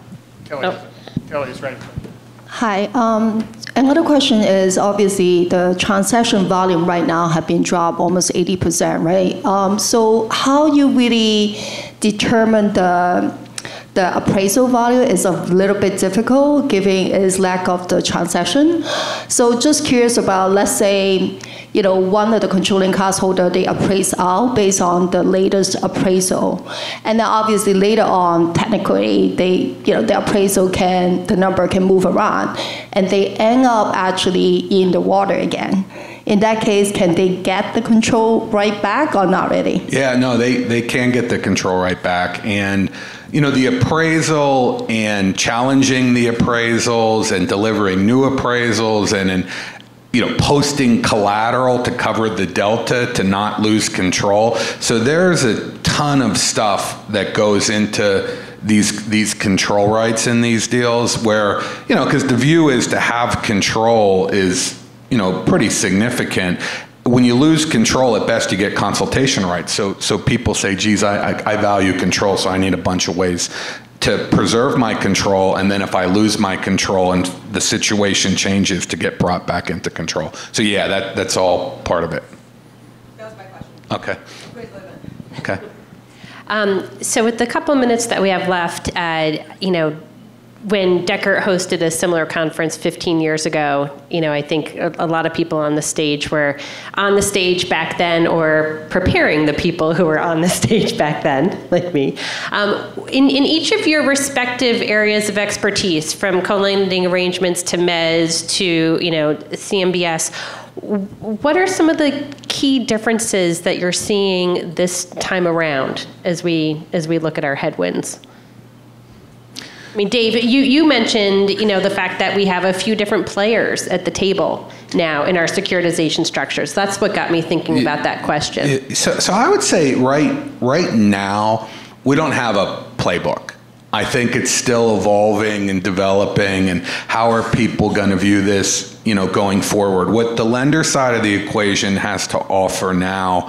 Kelly's right. Hi. Another question is, obviously, the transaction volume right now have been dropped almost 80%, right? So how you really determine the appraisal value is a little bit difficult, given its lack of the transaction. So just curious about, let's say, one of the controlling class holder, they appraise out based on the latest appraisal. And then obviously later on, technically, the appraisal the number can move around. And they end up actually in the water again. In that case, can they get the control right back or not really? Yeah, no, they can get the control right back. And the appraisal and challenging the appraisals and delivering new appraisals and posting collateral to cover the delta to not lose control. So there's a ton of stuff that goes into these control rights in these deals where, because the view is to have control is, pretty significant. When you lose control, at best you get consultation rights. So people say, geez, I value control, so I need a bunch of ways to preserve my control, and then if I lose my control and the situation changes, to get brought back into control. So yeah, that's all part of it. That was my question. Okay. Okay. So with the couple minutes that we have left, when Dechert hosted a similar conference 15 years ago, I think a lot of people on the stage were on the stage back then or preparing the people who were on the stage back then, like me. In each of your respective areas of expertise, from co-lending arrangements to mezz to, CMBS, what are some of the key differences that you're seeing this time around as we look at our headwinds? I mean, Dave, you mentioned, the fact that we have a few different players at the table now in our securitization structures. That's what got me thinking about that question. So I would say right now, we don't have a playbook. I think it's still evolving and developing, and how are people going to view this, going forward? What the lender side of the equation has to offer now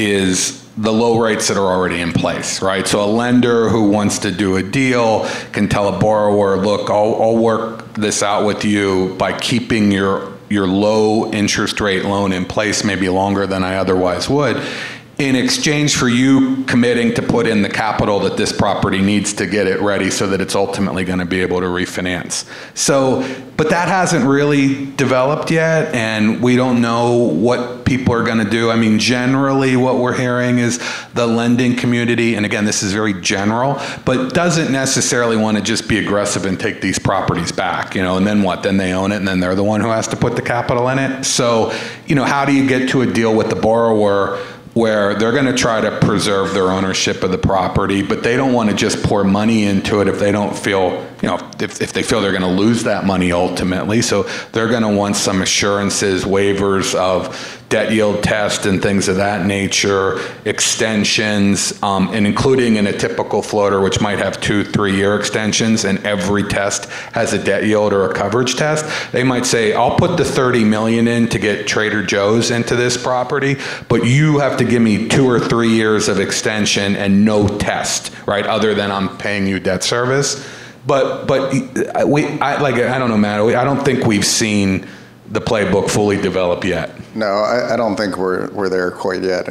is the low rates that are already in place, right? So a lender who wants to do a deal can tell a borrower, look, I'll work this out with you by keeping your low interest rate loan in place maybe longer than I otherwise would, in exchange for you committing to put in the capital that this property needs to get it ready so that it's ultimately going to be able to refinance. So, but that hasn't really developed yet, and we don't know what people are going to do. I mean, generally what we're hearing is the lending community, and again, this is very general, but doesn't necessarily want to just be aggressive and take these properties back, and then what? Then they own it, and then they're the one who has to put the capital in it. So, how do you get to a deal with the borrower where they're going to try to preserve their ownership of the property, but they don't want to just pour money into it if they don't feel, if they feel they're going to lose that money ultimately. So they're going to want some assurances, waivers of debt yield test and things of that nature, extensions, and including in a typical floater, which might have 2-3 year extensions, and every test has a debt yield or a coverage test. They might say, I'll put the $30 million in to get Trader Joe's into this property, but you have to give me 2 or 3 years of extension and no test, right? Other than I'm paying you debt service. But I don't know, Matt, I don't think we've seen the playbook fully develop yet. No, I don't think we're there quite yet.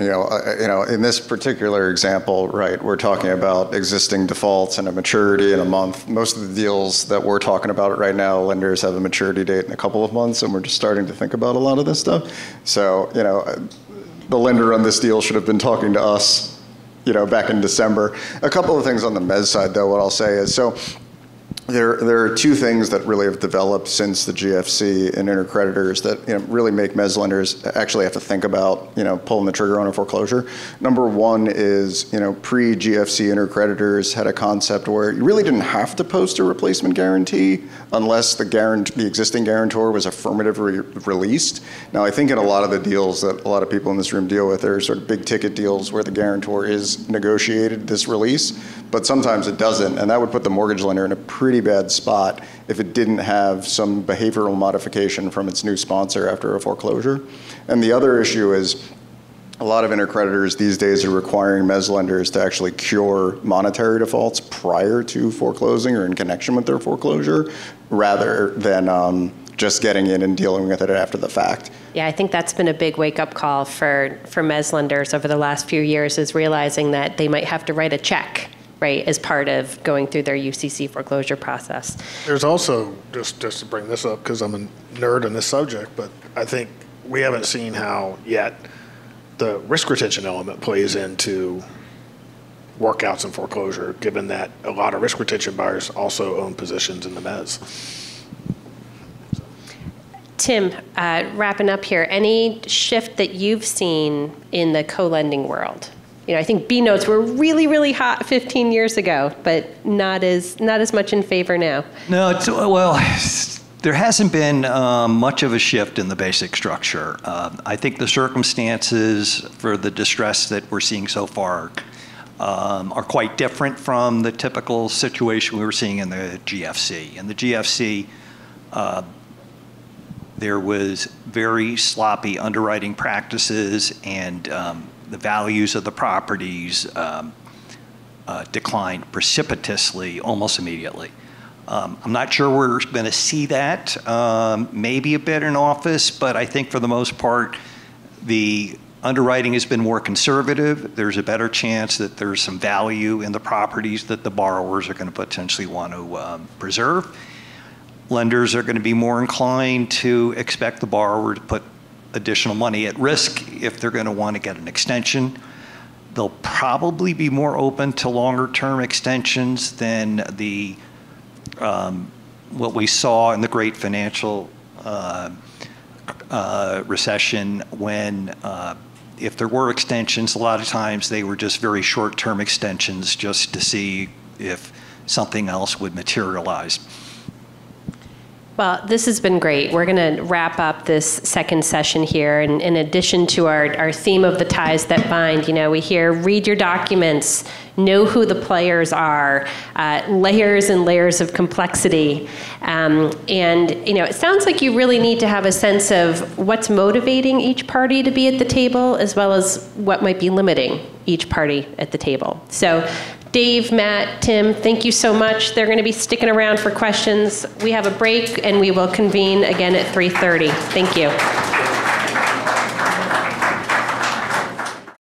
In this particular example, right, we're talking about existing defaults and a maturity in a month. Most of the deals that we're talking about right now, lenders have a maturity date in a couple of months, and we're just starting to think about a lot of this stuff. So, the lender on this deal should have been talking to us, back in December. A couple of things on the mezz side, though, what I'll say is, so There are two things that really have developed since the GFC and intercreditors that really make mezz lenders actually have to think about pulling the trigger on a foreclosure. Number one is pre-GFC intercreditors had a concept where you really didn't have to post a replacement guarantee unless the existing guarantor was affirmatively released. Now I think in a lot of the deals that a lot of people in this room deal with, there are sort of big ticket deals where the guarantor is negotiated this release, but sometimes it doesn't, and that would put the mortgage lender in a pretty bad spot if it didn't have some behavioral modification from its new sponsor after a foreclosure. And the other issue is a lot of intercreditors these days are requiring mezz lenders to actually cure monetary defaults prior to foreclosing or in connection with their foreclosure, rather than just getting in and dealing with it after the fact. Yeah, I think that's been a big wake-up call for mezz lenders over the last few years, is realizing that they might have to write a check, right, as part of going through their UCC foreclosure process. There's also, just to bring this up, because I'm a nerd on this subject, but I think we haven't seen how yet the risk retention element plays into workouts and foreclosure, given that a lot of risk retention buyers also own positions in the mezz. Tim, wrapping up here, any shift that you've seen in the co-lending world? I think B notes were really, really hot 15 years ago, but not as much in favor now. No, there hasn't been much of a shift in the basic structure. I think the circumstances for the distress that we're seeing so far are quite different from the typical situation we were seeing in the GFC. In the GFC, there was very sloppy underwriting practices, and the values of the properties declined precipitously almost immediately. I'm not sure we're going to see that, maybe a bit in office, but I think for the most part, the underwriting has been more conservative. There's a better chance that there's some value in the properties that the borrowers are going to potentially want to preserve. Lenders are going to be more inclined to expect the borrower to put additional money at risk if they're going to want to get an extension. They'll probably be more open to longer term extensions than the what we saw in the great financial recession, when if there were extensions, a lot of times they were just very short-term extensions just to see if something else would materialize. Well, this has been great. We're going to wrap up this second session here. And in addition to our theme of the ties that bind, we hear read your documents, know who the players are, layers and layers of complexity. And it sounds like you really need to have a sense of what's motivating each party to be at the table, as well as what might be limiting each party at the table. So Dave, Matt, Tim, thank you so much. They're going to be sticking around for questions. We have a break, and we will convene again at 3:30. Thank you.